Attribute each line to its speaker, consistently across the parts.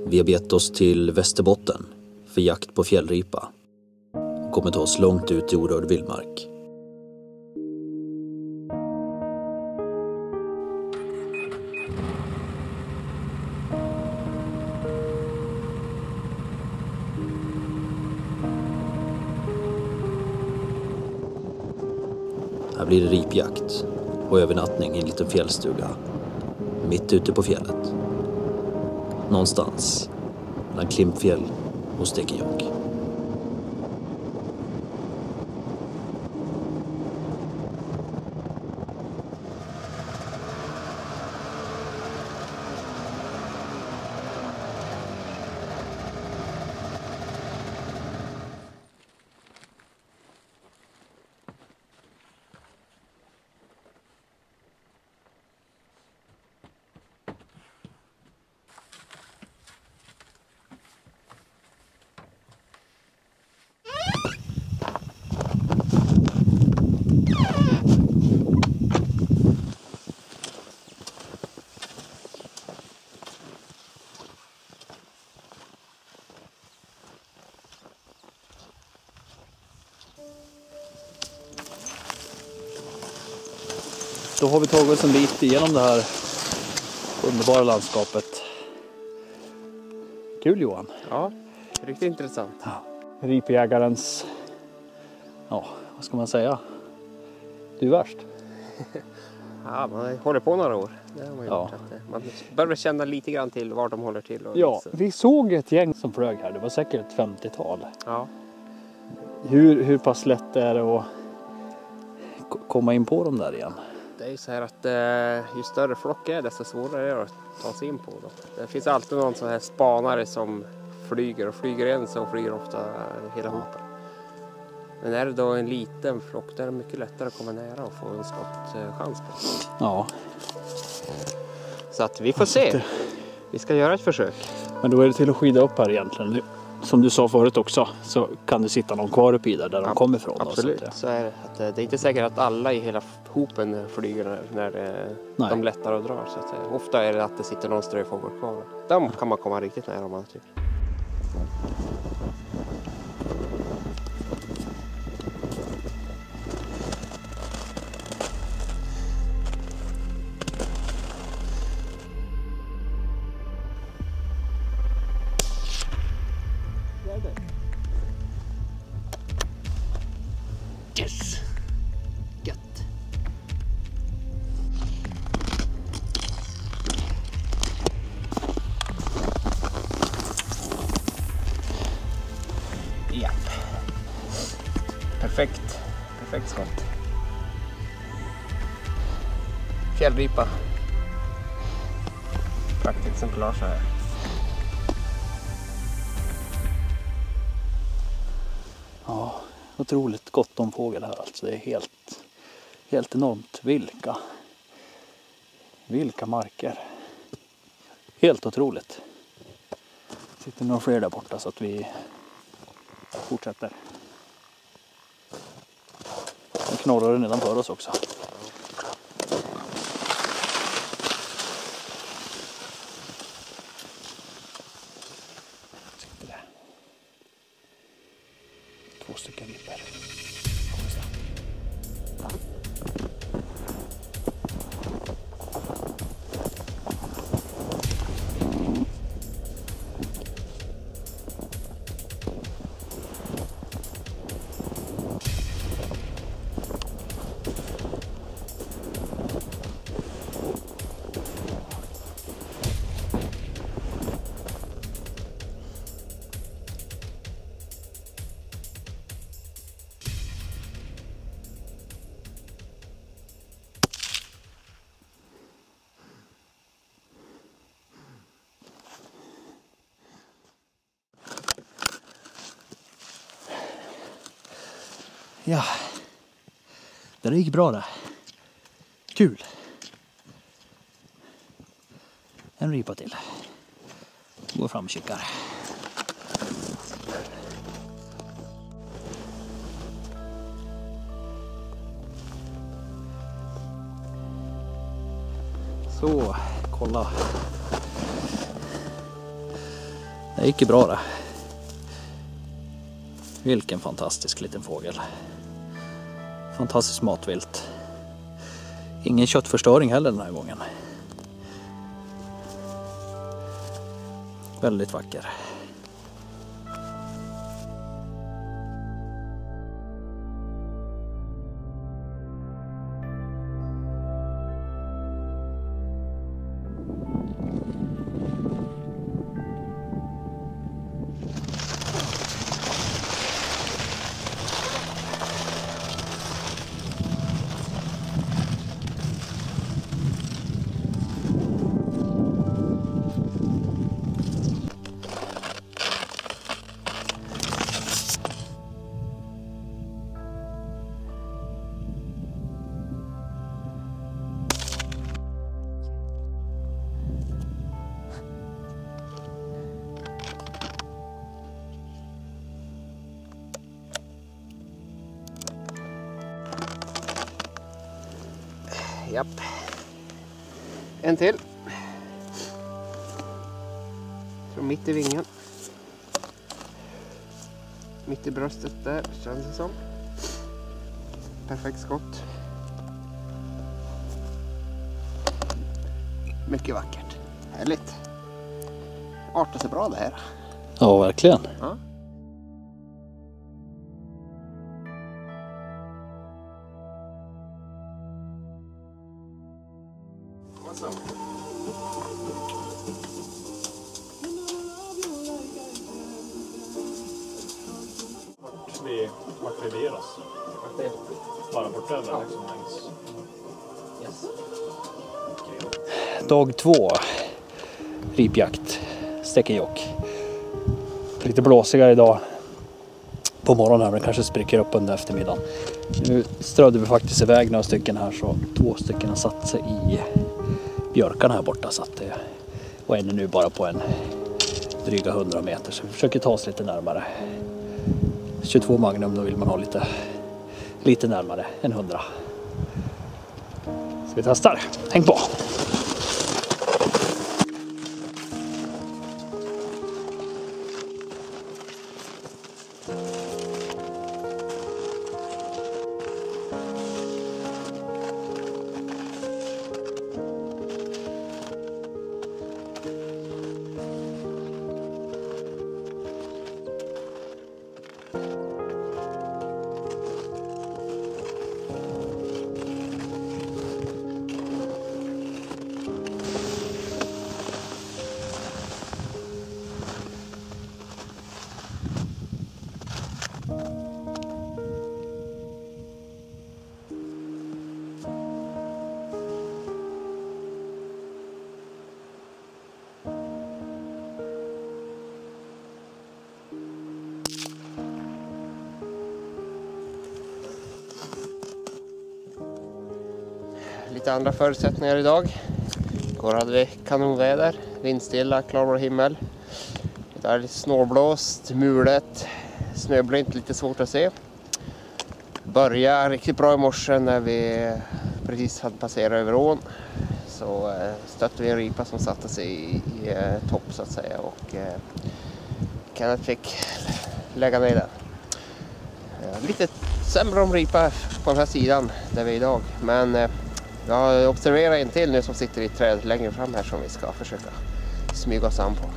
Speaker 1: Vi har bett oss till Västerbotten för jakt på fjällripa och kommer ta oss långt ut i orörd vildmark. Här blir det ripjakt och övernattning i en liten fjällstuga mitt ute på fjället. Någonstans mellan Klimpfjäll och Stekenjokk. Då har vi tagit oss en bit igenom det här underbara landskapet. Kul, Johan.
Speaker 2: Ja, riktigt intressant.
Speaker 1: Ja. Ripjägarens, ja, vad ska man säga? Du är värst.
Speaker 2: Ja, man har hållit på några år. Det har man gjort. Man börjar känna lite grann till var de håller till. Och
Speaker 1: ja, vi såg ett gäng som flög här. Det var säkert ett 50-tal.
Speaker 2: Ja.
Speaker 1: Hur pass lätt är det att komma in på dem där igen?
Speaker 2: Det är ju så här att ju större flock är desto svårare är det att ta sig in på dem. Det finns alltid någon sån här spanare som flyger en så flyger ofta hela hopen. Men är det då en liten flock där är det mycket lättare att komma nära och få en skottchans på.
Speaker 1: Ja.
Speaker 2: Så att vi får se. Vi ska göra ett försök.
Speaker 1: Men då är det till att skida upp här egentligen. Som du sa förut också så kan det sitta någon kvar uppe i där de kommer ifrån.
Speaker 2: Absolut. Så är det. Att det är inte säkert att alla i hela hopen flyger när de lättar och drar. Så att ofta är det att det sitter någon ströfågel kvar. De kan man komma riktigt nära om man tycker.
Speaker 1: Yes! Gött! Ja. Perfekt skott.
Speaker 2: Fjällripa. Praktexemplar så här.
Speaker 1: Ja, otroligt gott om fågel här alltså. Det är helt enormt. Vilka marker. Helt otroligt. Sitter några fler där borta så att vi fortsätter. Nu knorrar det nedanför oss också. Sitter där. 2 stycken ripor. Ja, det gick bra det. Kul. En ripa till. Går fram och kikar. Så, kolla. Det gick ju bra det. Vilken fantastisk liten fågel. Fantastiskt matvilt. Ingen köttförstöring heller den här gången. Väldigt vacker.
Speaker 2: Japp. En till. Från mitt i vingen. Mitt i bröstet där känns det som. Perfekt skott. Mycket vackert. Härligt. Artar sig bra det här.
Speaker 1: Ja, verkligen.
Speaker 2: Ja.
Speaker 1: Vart är deras? Bara bortöver liksom längs.
Speaker 2: Yes.
Speaker 1: Dag 2. Ripjakt. Stekenjokk. Lite blåsigare idag på morgonen, men det kanske spricker upp under eftermiddagen. Nu strödde vi faktiskt iväg några stycken här, så 2 stycken har satt sig i björkarna här borta, så att det, och en är nu bara på en dryga 100 meter, så vi försöker ta oss lite närmare. 22 Magnum, då vill man ha lite närmare än 100. Så vi testar. Häng på!
Speaker 2: Lite andra förutsättningar idag. Igår hade vi kanonväder, vindstilla, klarblå himmel. Det är lite snåblåst, mulet, snöblint, lite svårt att se. Började riktigt bra i morse när vi precis hade passerat över ån. Så stötte vi en ripa som satte sig i topp så att säga, och Kenneth fick lägga ner den. Lite sämre om ripa på den här sidan där vi är idag, men jag observerar en till nu som sitter i ett träd längre fram här som vi ska försöka smyga oss an på.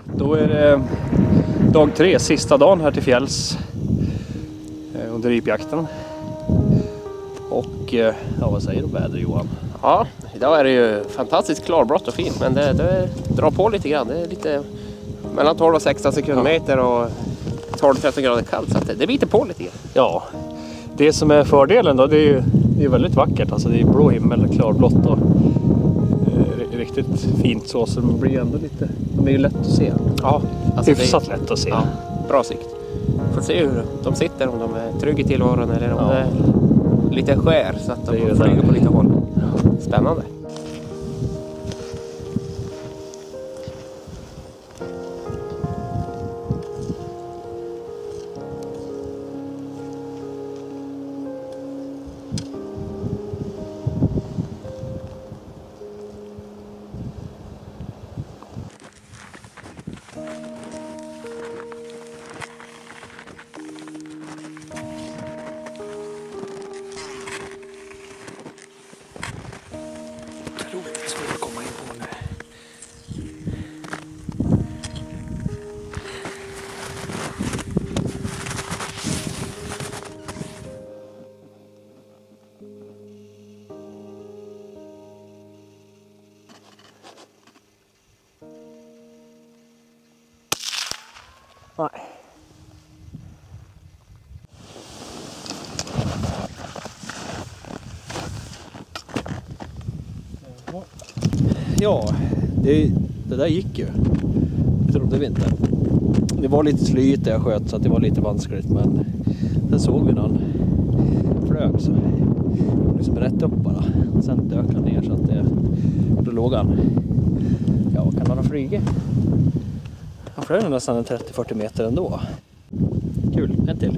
Speaker 1: Då är det dag 3, sista dagen här till fjälls under ripjakten. Och ja, vad säger du om vädret, Johan?
Speaker 2: Ja, idag är det ju fantastiskt klarblått och fint, men det drar på lite grann. Det är lite mellan 12 och 16 sekundmeter och 12-13 grader kallt, så att det biter på lite grann.
Speaker 1: Ja, det som är fördelen då, det är ju väldigt vackert. Alltså det är blå himmel, klarblått och riktigt fint så det blir ändå lite, det är ju lätt att se.
Speaker 2: Ja, alltså
Speaker 1: hyfsat lätt att se.
Speaker 2: Ja, bra sikt. Får se hur de sitter, om de är trygga i tillvaron eller om det är lite skär så att de flyger på lite håll. Spännande.
Speaker 1: Otroligt svårt att komma in på nu. Nej. Ja, det där gick ju. Det trodde vi inte. Det var lite slyt där jag sköt så att det var lite vanskligt, men sen såg vi någon flög så liksom rätt upp bara. Sen dök han ner så att då låg han. Ja, vad kan han ha flugit? Han flög nästan 30-40 meter ändå. Kul, en till.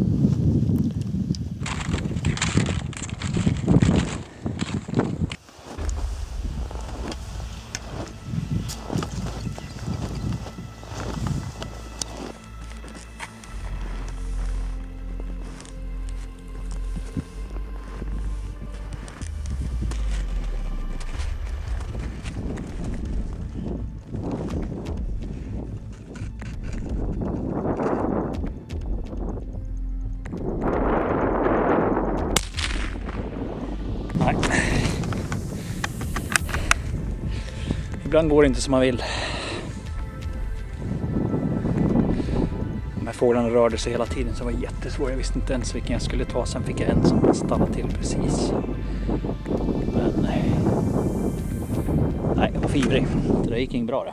Speaker 1: Nej. Ibland går det inte som man vill. De här fåglarna rörde sig hela tiden så det var jättesvårt. Jag visste inte ens vilken jag skulle ta. Sen fick jag en som stannade till precis. Men nej, jag var för ivrig. Det där gick inget bra det.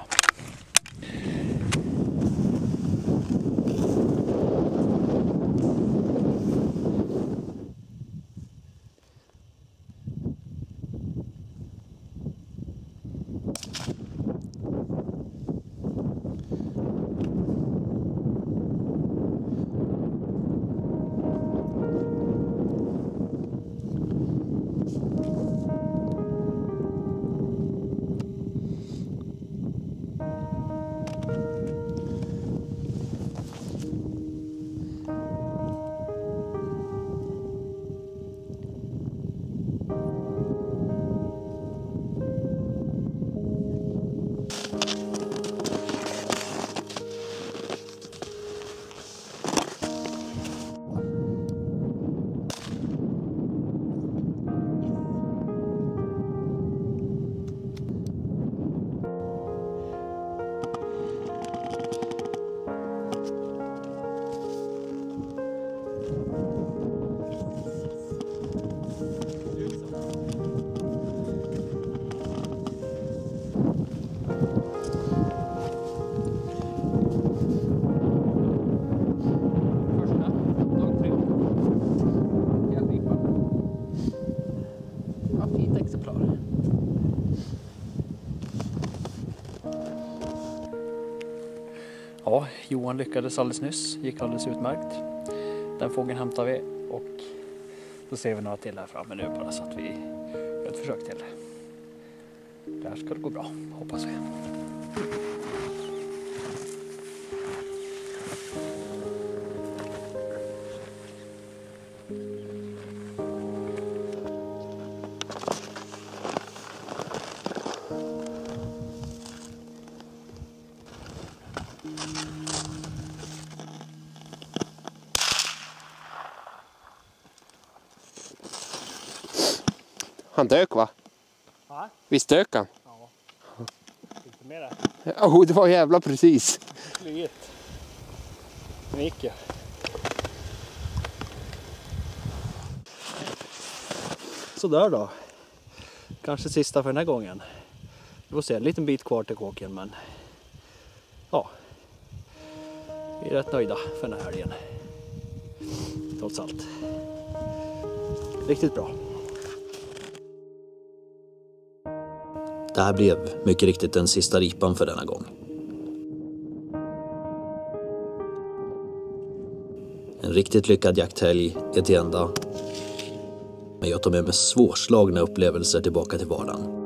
Speaker 1: Ja, Johan lyckades alldeles nyss. Gick alldeles utmärkt. Den fågeln hämtar vi och då ser vi några till här framme nu bara så att vi gör ett försök till. Det här ska det gå bra, hoppas vi.
Speaker 2: Han dök va?
Speaker 1: Ja.
Speaker 2: Visst dök han?
Speaker 1: Ja. Lite mer där.
Speaker 2: Oh, det var jävla precis.
Speaker 1: Flyget. Det gick ju. Så där då. Kanske sista för den här gången. Vi får se, en liten bit kvar till kåken, men ja. Vi är rätt nöjda för den här helgen. Trots allt. Riktigt bra. Det här blev mycket riktigt den sista ripan för denna gång. En riktigt lyckad jakthelg är till ända. Men jag tar med mig svårslagna upplevelser tillbaka till vardagen.